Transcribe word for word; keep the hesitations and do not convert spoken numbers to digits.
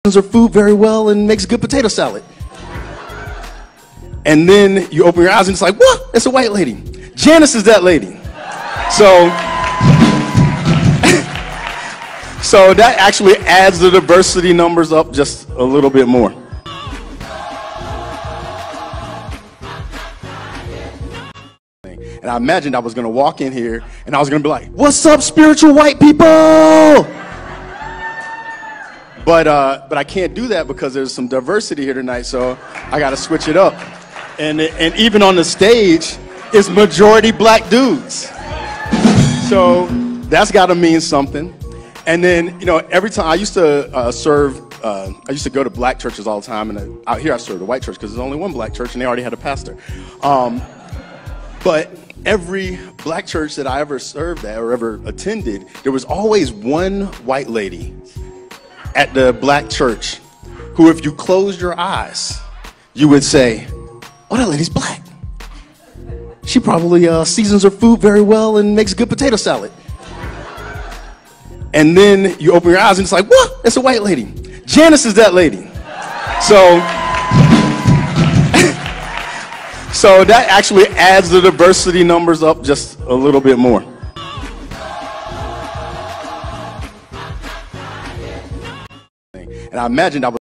her food very well and makes good potato salad. And then you open your eyes and it's like, what? It's a white lady. Janice is that lady. So, so that actually adds the diversity numbers up just a little bit more. And I imagined I was going to walk in here and I was going to be like, what's up, spiritual white people? But, uh, but I can't do that because there's some diversity here tonight, so I got to switch it up. And, and even on the stage, it's majority black dudes. So that's got to mean something. And then, you know, every time I used to uh, serve, uh, I used to go to black churches all the time. And uh, out here I served a white church because there's only one black church and they already had a pastor. Um, but every black church that I ever served at or ever attended, there was always one white lady at the black church who, if you closed your eyes, you would say, oh, that lady's black. She probably uh, seasons her food very well and makes good potato salad. And then you open your eyes and it's like, what? It's a white lady. Janice is that lady. So, so that actually adds the diversity numbers up just a little bit more. And I imagined I was